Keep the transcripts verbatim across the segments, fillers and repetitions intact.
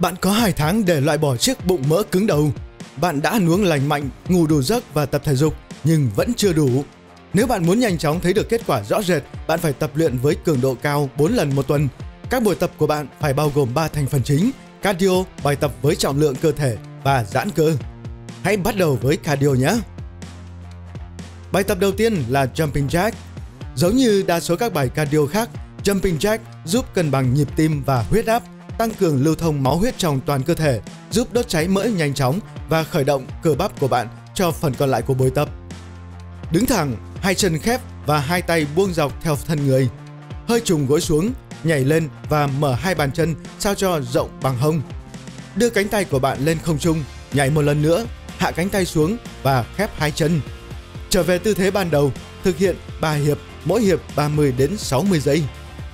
Bạn có hai tháng để loại bỏ chiếc bụng mỡ cứng đầu. Bạn đã ăn uống lành mạnh, ngủ đủ giấc và tập thể dục, nhưng vẫn chưa đủ. Nếu bạn muốn nhanh chóng thấy được kết quả rõ rệt, bạn phải tập luyện với cường độ cao bốn lần một tuần. Các buổi tập của bạn phải bao gồm ba thành phần chính: cardio, bài tập với trọng lượng cơ thể và giãn cơ. Hãy bắt đầu với cardio nhé! Bài tập đầu tiên là Jumping Jack. Giống như đa số các bài cardio khác, Jumping Jack giúp cân bằng nhịp tim và huyết áp, tăng cường lưu thông máu huyết trong toàn cơ thể, giúp đốt cháy mỡ nhanh chóng và khởi động cơ bắp của bạn cho phần còn lại của buổi tập. Đứng thẳng, hai chân khép và hai tay buông dọc theo thân người. Hơi trùng gối xuống, nhảy lên và mở hai bàn chân sao cho rộng bằng hông. Đưa cánh tay của bạn lên không trung, nhảy một lần nữa, hạ cánh tay xuống và khép hai chân. Trở về tư thế ban đầu, thực hiện ba hiệp, mỗi hiệp ba mươi đến sáu mươi giây.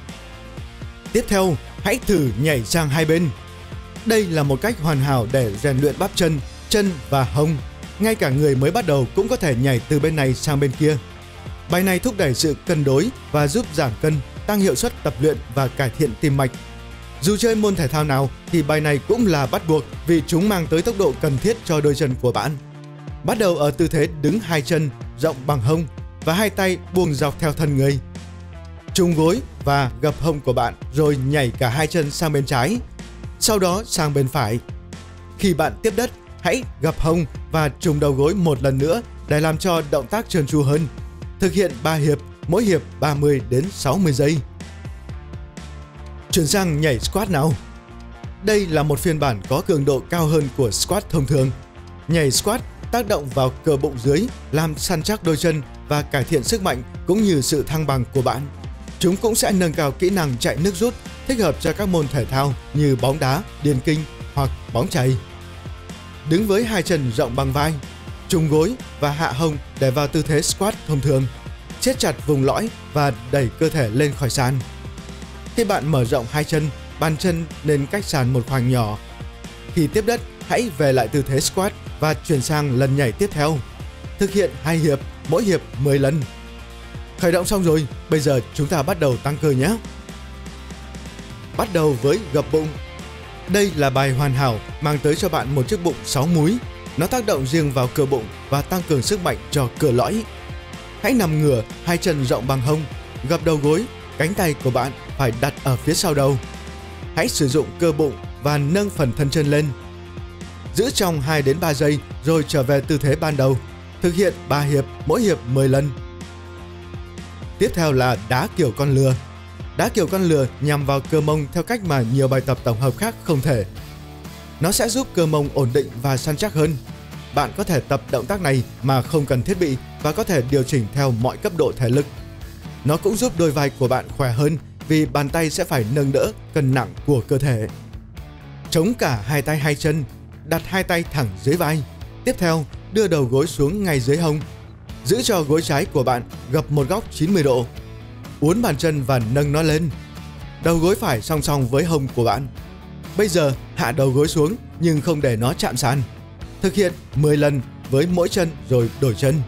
Tiếp theo, hãy thử nhảy sang hai bên. Đây là một cách hoàn hảo để rèn luyện bắp chân, chân và hông. Ngay cả người mới bắt đầu cũng có thể nhảy từ bên này sang bên kia. Bài này thúc đẩy sự cân đối và giúp giảm cân, tăng hiệu suất tập luyện và cải thiện tim mạch. Dù chơi môn thể thao nào thì bài này cũng là bắt buộc vì chúng mang tới tốc độ cần thiết cho đôi chân của bạn. Bắt đầu ở tư thế đứng hai chân rộng bằng hông và hai tay buông dọc theo thân người. Trùng gối và gập hông của bạn rồi nhảy cả hai chân sang bên trái, sau đó sang bên phải. Khi bạn tiếp đất, hãy gập hông và trùng đầu gối một lần nữa để làm cho động tác trơn tru hơn. Thực hiện ba hiệp, mỗi hiệp ba mươi đến sáu mươi giây. Chuyển sang nhảy squat nào. Đây là một phiên bản có cường độ cao hơn của squat thông thường. Nhảy squat tác động vào cơ bụng dưới, làm săn chắc đôi chân và cải thiện sức mạnh cũng như sự thăng bằng của bạn. Chúng cũng sẽ nâng cao kỹ năng chạy nước rút, thích hợp cho các môn thể thao như bóng đá, điền kinh hoặc bóng chày. Đứng với hai chân rộng bằng vai, trùng gối và hạ hông để vào tư thế squat thông thường. Siết chặt vùng lõi và đẩy cơ thể lên khỏi sàn. Khi bạn mở rộng hai chân, bàn chân nên cách sàn một khoảng nhỏ. Khi tiếp đất, hãy về lại tư thế squat và chuyển sang lần nhảy tiếp theo. Thực hiện hai hiệp, mỗi hiệp mười lần. Khởi động xong rồi, bây giờ chúng ta bắt đầu tăng cơ nhé. Bắt đầu với gập bụng. Đây là bài hoàn hảo mang tới cho bạn một chiếc bụng sáu múi. Nó tác động riêng vào cơ bụng và tăng cường sức mạnh cho cửa lõi. Hãy nằm ngửa, hai chân rộng bằng hông, gập đầu gối, cánh tay của bạn phải đặt ở phía sau đầu. Hãy sử dụng cơ bụng và nâng phần thân chân lên. Giữ trong hai đến ba giây rồi trở về tư thế ban đầu. Thực hiện ba hiệp, mỗi hiệp mười lần. Tiếp theo là đá kiểu con lừa. Đá kiểu con lừa nhằm vào cơ mông theo cách mà nhiều bài tập tổng hợp khác không thể. Nó sẽ giúp cơ mông ổn định và săn chắc hơn. Bạn có thể tập động tác này mà không cần thiết bị và có thể điều chỉnh theo mọi cấp độ thể lực. Nó cũng giúp đôi vai của bạn khỏe hơn vì bàn tay sẽ phải nâng đỡ cân nặng của cơ thể. Chống cả hai tay hai chân, đặt hai tay thẳng dưới vai. Tiếp theo, đưa đầu gối xuống ngay dưới hông. Giữ cho gối trái của bạn gập một góc chín mươi độ. Uốn bàn chân và nâng nó lên. Đầu gối phải song song với hông của bạn. Bây giờ hạ đầu gối xuống nhưng không để nó chạm sàn. Thực hiện mười lần với mỗi chân rồi đổi chân.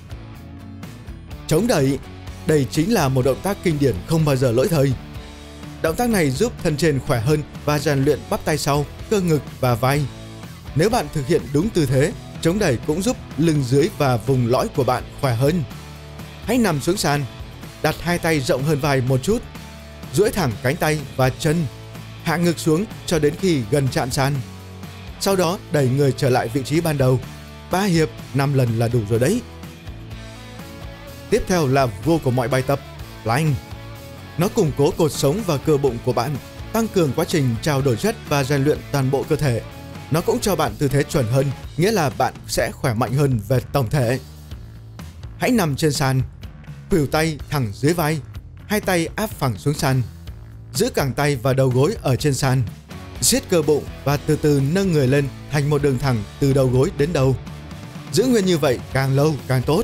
Chống đẩy. Đây chính là một động tác kinh điển không bao giờ lỗi thời. Động tác này giúp thân trên khỏe hơn và rèn luyện bắp tay sau, cơ ngực và vai. Nếu bạn thực hiện đúng tư thế, chống đẩy cũng giúp lưng dưới và vùng lõi của bạn khỏe hơn. Hãy nằm xuống sàn, đặt hai tay rộng hơn vai một chút, duỗi thẳng cánh tay và chân, hạ ngực xuống cho đến khi gần chạm sàn. Sau đó đẩy người trở lại vị trí ban đầu. ba hiệp, năm lần là đủ rồi đấy. Tiếp theo là vua của mọi bài tập, plank. Nó củng cố cột sống và cơ bụng của bạn, tăng cường quá trình trao đổi chất và rèn luyện toàn bộ cơ thể. Nó cũng cho bạn tư thế chuẩn hơn, nghĩa là bạn sẽ khỏe mạnh hơn về tổng thể. Hãy nằm trên sàn, khuỷu tay thẳng dưới vai, hai tay áp phẳng xuống sàn. Giữ cẳng tay và đầu gối ở trên sàn. Siết cơ bụng và từ từ nâng người lên thành một đường thẳng từ đầu gối đến đầu. Giữ nguyên như vậy càng lâu càng tốt.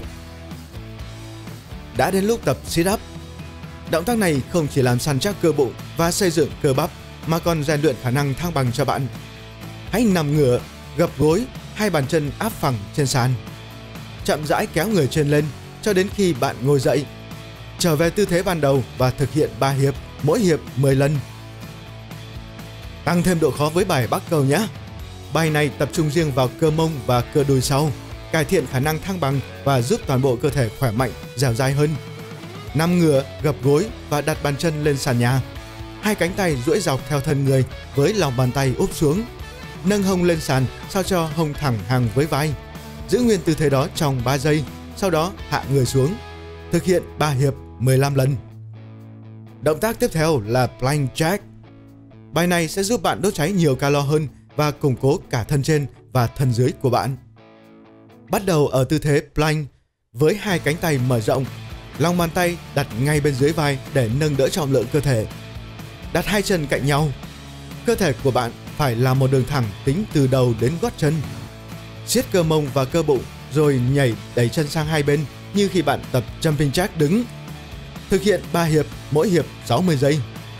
Đã đến lúc tập sit up. Động tác này không chỉ làm săn chắc cơ bụng và xây dựng cơ bắp mà còn rèn luyện khả năng thăng bằng cho bạn. Hãy nằm ngửa, gập gối, hai bàn chân áp phẳng trên sàn. Chậm rãi kéo người trên lên cho đến khi bạn ngồi dậy. Trở về tư thế ban đầu và thực hiện ba hiệp, mỗi hiệp mười lần. Tăng thêm độ khó với bài bắc cầu nhé. Bài này tập trung riêng vào cơ mông và cơ đùi sau, cải thiện khả năng thăng bằng và giúp toàn bộ cơ thể khỏe mạnh, dẻo dai hơn. Nằm ngửa, gập gối và đặt bàn chân lên sàn nhà. Hai cánh tay duỗi dọc theo thân người với lòng bàn tay úp xuống. Nâng hông lên sàn sao cho hông thẳng hàng với vai. Giữ nguyên tư thế đó trong ba giây, sau đó hạ người xuống. Thực hiện ba hiệp mười lăm lần. Động tác tiếp theo là plank jack. Bài này sẽ giúp bạn đốt cháy nhiều calo hơn và củng cố cả thân trên và thân dưới của bạn. Bắt đầu ở tư thế plank với hai cánh tay mở rộng, lòng bàn tay đặt ngay bên dưới vai để nâng đỡ trọng lượng cơ thể. Đặt hai chân cạnh nhau. Cơ thể của bạn phải là một đường thẳng tính từ đầu đến gót chân. Siết cơ mông và cơ bụng rồi nhảy đẩy chân sang hai bên như khi bạn tập jumping jack đứng. Thực hiện ba hiệp, mỗi hiệp sáu mươi giây.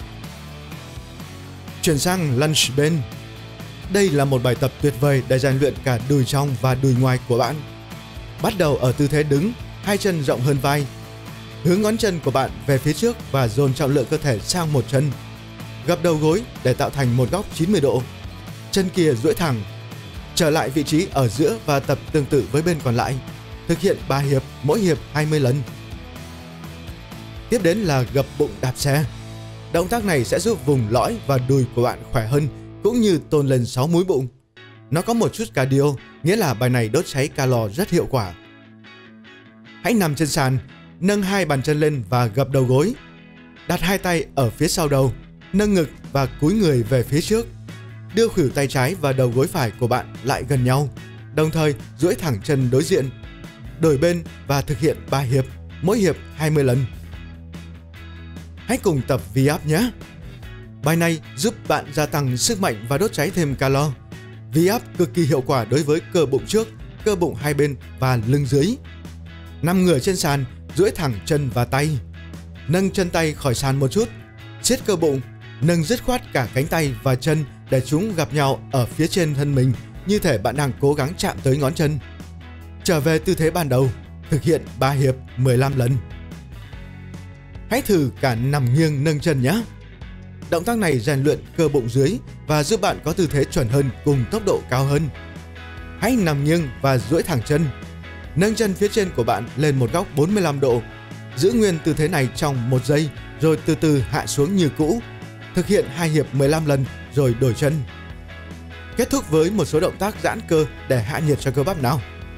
Chuyển sang lunge bên. Đây là một bài tập tuyệt vời để rèn luyện cả đùi trong và đùi ngoài của bạn. Bắt đầu ở tư thế đứng, hai chân rộng hơn vai. Hướng ngón chân của bạn về phía trước và dồn trọng lượng cơ thể sang một chân. Gập đầu gối để tạo thành một góc chín mươi độ. Chân kia duỗi thẳng. Trở lại vị trí ở giữa và tập tương tự với bên còn lại. Thực hiện ba hiệp, mỗi hiệp hai mươi lần. Tiếp đến là gập bụng đạp xe. Động tác này sẽ giúp vùng lõi và đùi của bạn khỏe hơn, cũng như tôn lên sáu múi bụng. Nó có một chút cardio, nghĩa là bài này đốt cháy calo rất hiệu quả. Hãy nằm trên sàn, nâng hai bàn chân lên và gập đầu gối. Đặt hai tay ở phía sau đầu, nâng ngực và cúi người về phía trước. Đưa khuỷu tay trái và đầu gối phải của bạn lại gần nhau, đồng thời duỗi thẳng chân đối diện. Đổi bên và thực hiện ba hiệp, mỗi hiệp hai mươi lần. Hãy cùng tập V-up nhé. Bài này giúp bạn gia tăng sức mạnh và đốt cháy thêm calo. V-up cực kỳ hiệu quả đối với cơ bụng trước, cơ bụng hai bên và lưng dưới. Nằm ngửa trên sàn, duỗi thẳng chân và tay. Nâng chân tay khỏi sàn một chút. Siết cơ bụng, nâng dứt khoát cả cánh tay và chân để chúng gặp nhau ở phía trên thân mình, như thể bạn đang cố gắng chạm tới ngón chân. Trở về tư thế ban đầu, thực hiện ba hiệp mười lăm lần. Hãy thử cả nằm nghiêng nâng chân nhé. Động tác này rèn luyện cơ bụng dưới và giúp bạn có tư thế chuẩn hơn cùng tốc độ cao hơn. Hãy nằm nghiêng và duỗi thẳng chân. Nâng chân phía trên của bạn lên một góc bốn mươi lăm độ. Giữ nguyên tư thế này trong một giây rồi từ từ hạ xuống như cũ. Thực hiện hai hiệp mười lăm lần rồi đổi chân. Kết thúc với một số động tác giãn cơ để hạ nhiệt cho cơ bắp nào.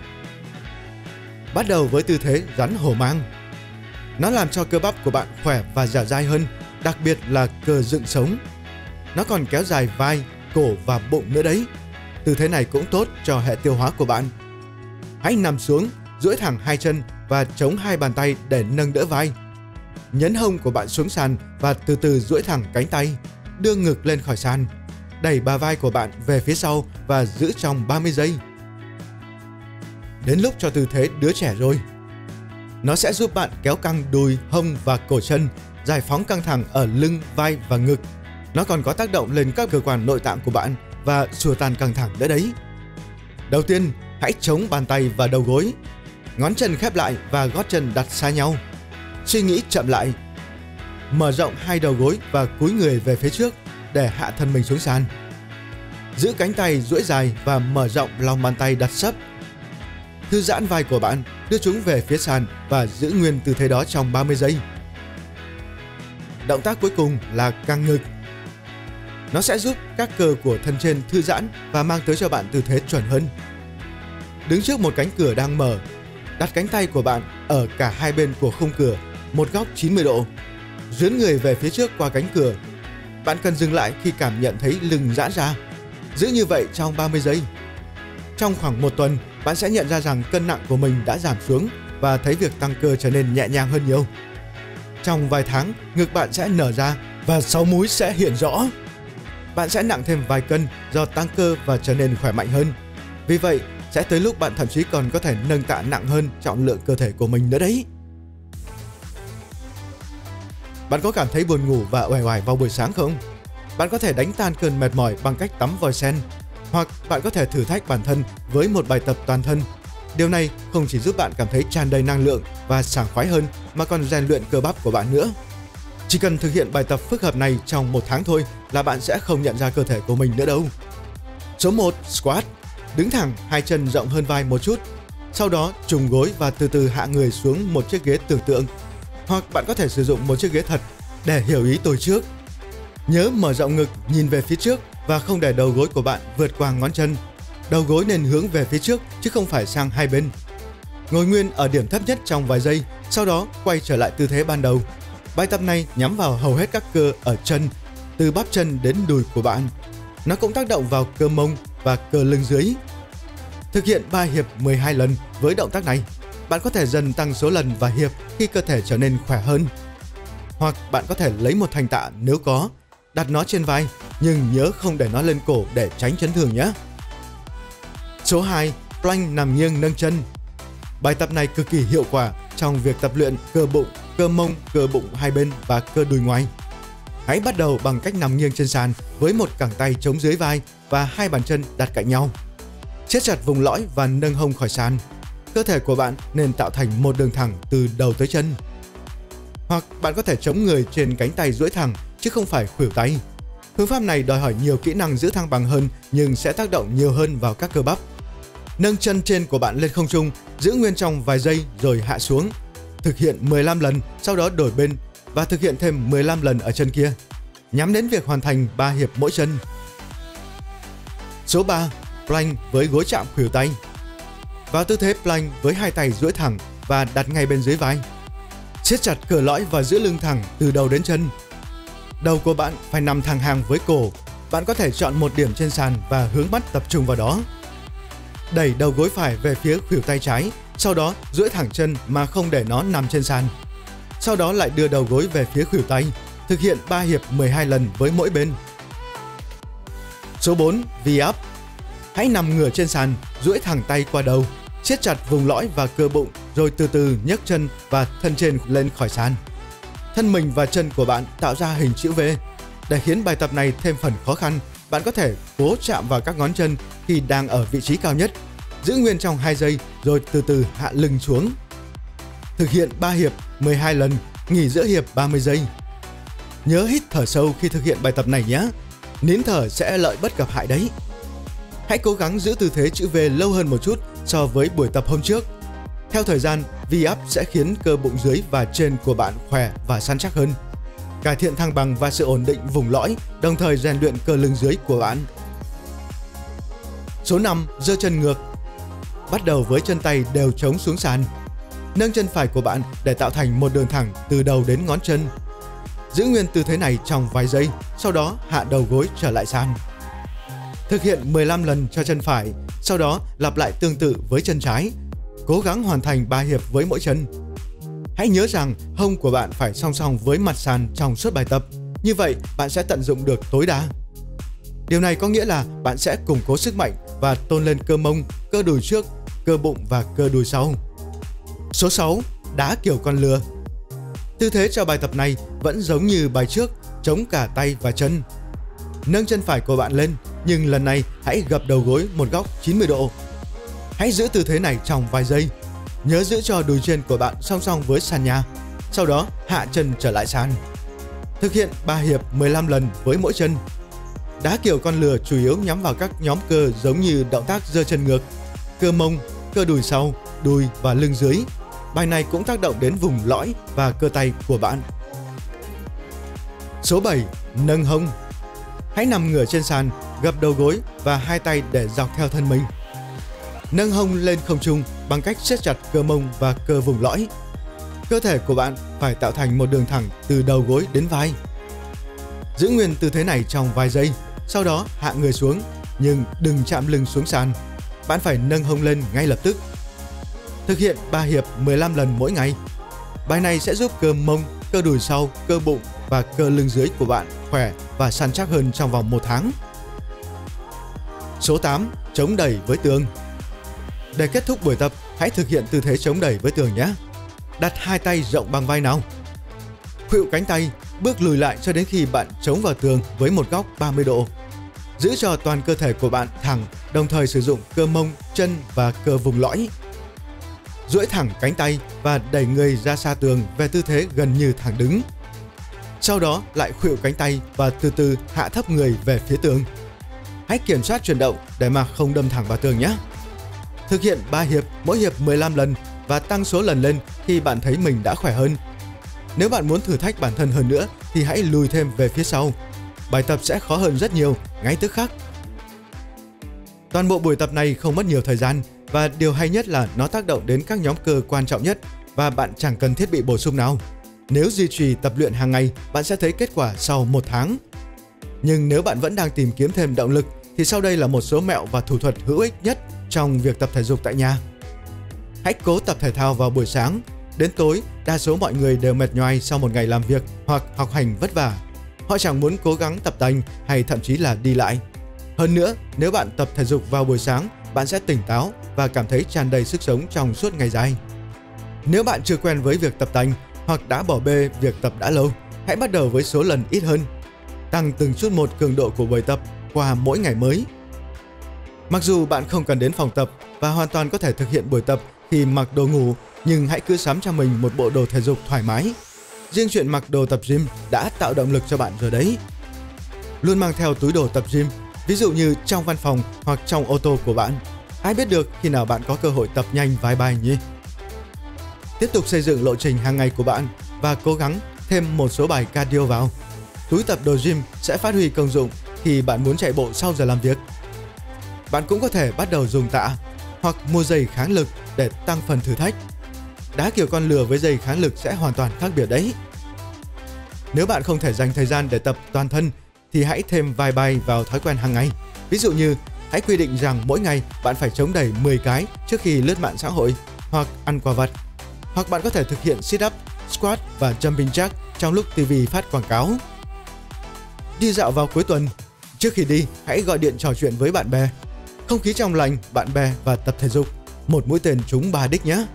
Bắt đầu với tư thế rắn hổ mang. Nó làm cho cơ bắp của bạn khỏe và dẻo dai hơn, đặc biệt là cơ dựng sống. Nó còn kéo dài vai, cổ và bụng nữa đấy. Tư thế này cũng tốt cho hệ tiêu hóa của bạn. Hãy nằm xuống, duỗi thẳng hai chân và chống hai bàn tay để nâng đỡ vai. Nhấn hông của bạn xuống sàn và từ từ duỗi thẳng cánh tay, đưa ngực lên khỏi sàn. Đẩy bả vai của bạn về phía sau và giữ trong ba mươi giây. Đến lúc cho tư thế đứa trẻ rồi. Nó sẽ giúp bạn kéo căng đùi, hông và cổ chân, giải phóng căng thẳng ở lưng, vai và ngực. Nó còn có tác động lên các cơ quan nội tạng của bạn và xua tan căng thẳng nữa đấy. Đầu tiên, hãy chống bàn tay và đầu gối. Ngón chân khép lại và gót chân đặt xa nhau. Suy nghĩ chậm lại. Mở rộng hai đầu gối và cúi người về phía trước để hạ thân mình xuống sàn. Giữ cánh tay duỗi dài và mở rộng lòng bàn tay đặt sấp. Thư giãn vai của bạn, đưa chúng về phía sàn và giữ nguyên tư thế đó trong ba mươi giây. Động tác cuối cùng là căng ngực. Nó sẽ giúp các cơ của thân trên thư giãn và mang tới cho bạn tư thế chuẩn hơn. Đứng trước một cánh cửa đang mở, đặt cánh tay của bạn ở cả hai bên của khung cửa, một góc chín mươi độ. Dướn người về phía trước qua cánh cửa. Bạn cần dừng lại khi cảm nhận thấy lưng giãn ra. Giữ như vậy trong ba mươi giây. Trong khoảng một tuần, bạn sẽ nhận ra rằng cân nặng của mình đã giảm xuống và thấy việc tăng cơ trở nên nhẹ nhàng hơn nhiều. Trong vài tháng, ngực bạn sẽ nở ra và sáu múi sẽ hiện rõ. Bạn sẽ nặng thêm vài cân do tăng cơ và trở nên khỏe mạnh hơn. Vì vậy, sẽ tới lúc bạn thậm chí còn có thể nâng tạ nặng hơn trọng lượng cơ thể của mình nữa đấy. Bạn có cảm thấy buồn ngủ và uể oải vào buổi sáng không? Bạn có thể đánh tan cơn mệt mỏi bằng cách tắm vòi sen, hoặc bạn có thể thử thách bản thân với một bài tập toàn thân. Điều này không chỉ giúp bạn cảm thấy tràn đầy năng lượng và sảng khoái hơn mà còn rèn luyện cơ bắp của bạn nữa. Chỉ cần thực hiện bài tập phức hợp này trong một tháng thôi là bạn sẽ không nhận ra cơ thể của mình nữa đâu. Số một. Squat. Đứng thẳng, hai chân rộng hơn vai một chút. Sau đó trùng gối và từ từ hạ người xuống một chiếc ghế tưởng tượng. Hoặc bạn có thể sử dụng một chiếc ghế thật để hiểu ý tôi trước. Nhớ mở rộng ngực, nhìn về phía trước và không để đầu gối của bạn vượt qua ngón chân. Đầu gối nên hướng về phía trước chứ không phải sang hai bên. Ngồi nguyên ở điểm thấp nhất trong vài giây, sau đó quay trở lại tư thế ban đầu. Bài tập này nhắm vào hầu hết các cơ ở chân, từ bắp chân đến đùi của bạn. Nó cũng tác động vào cơ mông và cơ lưng dưới. Thực hiện ba hiệp mười hai lần với động tác này. Bạn có thể dần tăng số lần và hiệp khi cơ thể trở nên khỏe hơn. Hoặc bạn có thể lấy một thanh tạ nếu có, đặt nó trên vai, nhưng nhớ không để nó lên cổ để tránh chấn thương nhé. Số hai. Plank nằm nghiêng nâng chân. Bài tập này cực kỳ hiệu quả trong việc tập luyện cơ bụng, cơ mông, cơ bụng hai bên và cơ đùi ngoài. Hãy bắt đầu bằng cách nằm nghiêng trên sàn với một cẳng tay chống dưới vai và hai bàn chân đặt cạnh nhau. Siết chặt vùng lõi và nâng hông khỏi sàn. Cơ thể của bạn nên tạo thành một đường thẳng từ đầu tới chân. Hoặc bạn có thể chống người trên cánh tay duỗi thẳng chứ không phải khuỷu tay. Phương pháp này đòi hỏi nhiều kỹ năng giữ thăng bằng hơn nhưng sẽ tác động nhiều hơn vào các cơ bắp. Nâng chân trên của bạn lên không trung, giữ nguyên trong vài giây rồi hạ xuống. Thực hiện mười lăm lần, sau đó đổi bên và thực hiện thêm mười lăm lần ở chân kia. Nhắm đến việc hoàn thành ba hiệp mỗi chân. Số ba. Plank với gối chạm khuỷu tay. Vào tư thế plank với hai tay duỗi thẳng và đặt ngay bên dưới vai. Siết chặt cờ lõi và giữ lưng thẳng từ đầu đến chân. Đầu của bạn phải nằm thẳng hàng với cổ. Bạn có thể chọn một điểm trên sàn và hướng mắt tập trung vào đó. Đẩy đầu gối phải về phía khuỷu tay trái, sau đó duỗi thẳng chân mà không để nó nằm trên sàn. Sau đó lại đưa đầu gối về phía khuỷu tay. Thực hiện ba hiệp mười hai lần với mỗi bên. Số bốn. V-up. Hãy nằm ngửa trên sàn, duỗi thẳng tay qua đầu, siết chặt vùng lõi và cơ bụng rồi từ từ nhấc chân và thân trên lên khỏi sàn. Thân mình và chân của bạn tạo ra hình chữ V. Để khiến bài tập này thêm phần khó khăn, bạn có thể cố chạm vào các ngón chân khi đang ở vị trí cao nhất, giữ nguyên trong hai giây rồi từ từ hạ lưng xuống. Thực hiện ba hiệp mười hai lần, nghỉ giữa hiệp ba mươi giây. Nhớ hít thở sâu khi thực hiện bài tập này nhé. Nín thở sẽ lợi bất cập hại đấy. Hãy cố gắng giữ tư thế chữ V lâu hơn một chút so với buổi tập hôm trước. Theo thời gian, V-up sẽ khiến cơ bụng dưới và trên của bạn khỏe và săn chắc hơn, cải thiện thăng bằng và sự ổn định vùng lõi, đồng thời rèn luyện cơ lưng dưới của bạn. Số năm. Giơ chân ngược. Bắt đầu với chân tay đều chống xuống sàn. Nâng chân phải của bạn để tạo thành một đường thẳng từ đầu đến ngón chân. Giữ nguyên tư thế này trong vài giây, sau đó hạ đầu gối trở lại sàn. Thực hiện mười lăm lần cho chân phải, sau đó lặp lại tương tự với chân trái. Cố gắng hoàn thành ba hiệp với mỗi chân. Hãy nhớ rằng hông của bạn phải song song với mặt sàn trong suốt bài tập. Như vậy bạn sẽ tận dụng được tối đa. Điều này có nghĩa là bạn sẽ củng cố sức mạnh và tôn lên cơ mông, cơ đùi trước, cơ bụng và cơ đùi sau. Số sáu. Đá kiểu con lừa. Tư thế cho bài tập này vẫn giống như bài trước, chống cả tay và chân. Nâng chân phải của bạn lên, nhưng lần này hãy gập đầu gối một góc chín mươi độ. Hãy giữ tư thế này trong vài giây. Nhớ giữ cho đùi trên của bạn song song với sàn nhà. Sau đó hạ chân trở lại sàn. Thực hiện ba hiệp mười lăm lần với mỗi chân. Đá kiểu con lừa chủ yếu nhắm vào các nhóm cơ giống như động tác giơ chân ngược, cơ mông, cơ đùi sau, đùi và lưng dưới. Bài này cũng tác động đến vùng lõi và cơ tay của bạn. Số bảy. Nâng hông. Hãy nằm ngửa trên sàn, gập đầu gối và hai tay để dọc theo thân mình. Nâng hông lên không trung bằng cách siết chặt cơ mông và cơ vùng lõi. Cơ thể của bạn phải tạo thành một đường thẳng từ đầu gối đến vai. Giữ nguyên tư thế này trong vài giây, sau đó hạ người xuống, nhưng đừng chạm lưng xuống sàn. Bạn phải nâng hông lên ngay lập tức. Thực hiện ba hiệp mười lăm lần mỗi ngày. Bài này sẽ giúp cơ mông, cơ đùi sau, cơ bụng và cơ lưng dưới của bạn khỏe và săn chắc hơn trong vòng một tháng. Số tám. Chống đẩy với tường. Để kết thúc buổi tập, hãy thực hiện tư thế chống đẩy với tường nhé. Đặt hai tay rộng bằng vai nào. Khuỵu cánh tay, bước lùi lại cho đến khi bạn chống vào tường với một góc ba mươi độ. Giữ cho toàn cơ thể của bạn thẳng, đồng thời sử dụng cơ mông, chân và cơ vùng lõi. Duỗi thẳng cánh tay và đẩy người ra xa tường về tư thế gần như thẳng đứng. Sau đó lại khuỵu cánh tay và từ từ hạ thấp người về phía tường. Hãy kiểm soát chuyển động để mà không đâm thẳng vào tường nhé. Thực hiện ba hiệp, mỗi hiệp mười lăm lần và tăng số lần lên khi bạn thấy mình đã khỏe hơn. Nếu bạn muốn thử thách bản thân hơn nữa thì hãy lùi thêm về phía sau. Bài tập sẽ khó hơn rất nhiều ngay tức khắc. Toàn bộ buổi tập này không mất nhiều thời gian và điều hay nhất là nó tác động đến các nhóm cơ quan trọng nhất và bạn chẳng cần thiết bị bổ sung nào. Nếu duy trì tập luyện hàng ngày, bạn sẽ thấy kết quả sau một tháng. Nhưng nếu bạn vẫn đang tìm kiếm thêm động lực thì sau đây là một số mẹo và thủ thuật hữu ích nhất trong việc tập thể dục tại nhà. Hãy cố tập thể thao vào buổi sáng. Đến tối, đa số mọi người đều mệt nhoài sau một ngày làm việc hoặc học hành vất vả. Họ chẳng muốn cố gắng tập tành hay thậm chí là đi lại. Hơn nữa, nếu bạn tập thể dục vào buổi sáng, bạn sẽ tỉnh táo và cảm thấy tràn đầy sức sống trong suốt ngày dài. Nếu bạn chưa quen với việc tập tành hoặc đã bỏ bê việc tập đã lâu, hãy bắt đầu với số lần ít hơn. Tăng từng chút một cường độ của buổi tập qua mỗi ngày mới. Mặc dù bạn không cần đến phòng tập và hoàn toàn có thể thực hiện buổi tập khi mặc đồ ngủ, nhưng hãy cứ sắm cho mình một bộ đồ thể dục thoải mái. Riêng chuyện mặc đồ tập gym đã tạo động lực cho bạn rồi đấy. Luôn mang theo túi đồ tập gym, ví dụ như trong văn phòng hoặc trong ô tô của bạn. Ai biết được khi nào bạn có cơ hội tập nhanh vài bài nhỉ? Tiếp tục xây dựng lộ trình hàng ngày của bạn và cố gắng thêm một số bài cardio vào. Túi tập đồ gym sẽ phát huy công dụng khi bạn muốn chạy bộ sau giờ làm việc. Bạn cũng có thể bắt đầu dùng tạ hoặc mua giày kháng lực để tăng phần thử thách. Đá kiểu con lừa với giày kháng lực sẽ hoàn toàn khác biệt đấy. Nếu bạn không thể dành thời gian để tập toàn thân thì hãy thêm vài bài vào thói quen hàng ngày. Ví dụ như hãy quy định rằng mỗi ngày bạn phải chống đẩy mười cái trước khi lướt mạng xã hội hoặc ăn quả vặt. Hoặc bạn có thể thực hiện sit-up, squat và jumping jack trong lúc ti vi phát quảng cáo. Đi dạo vào cuối tuần. Trước khi đi, hãy gọi điện trò chuyện với bạn bè. Không khí trong lành, bạn bè và tập thể dục. Một mũi tên trúng ba đích nhé.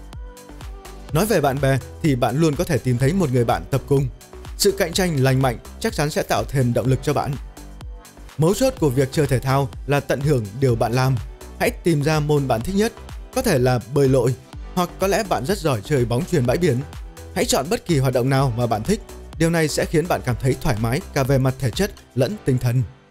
Nói về bạn bè thì bạn luôn có thể tìm thấy một người bạn tập cùng. Sự cạnh tranh lành mạnh chắc chắn sẽ tạo thêm động lực cho bạn. Mấu chốt của việc chơi thể thao là tận hưởng điều bạn làm. Hãy tìm ra môn bạn thích nhất, có thể là bơi lội, hoặc có lẽ bạn rất giỏi chơi bóng chuyền bãi biển. Hãy chọn bất kỳ hoạt động nào mà bạn thích. Điều này sẽ khiến bạn cảm thấy thoải mái cả về mặt thể chất lẫn tinh thần.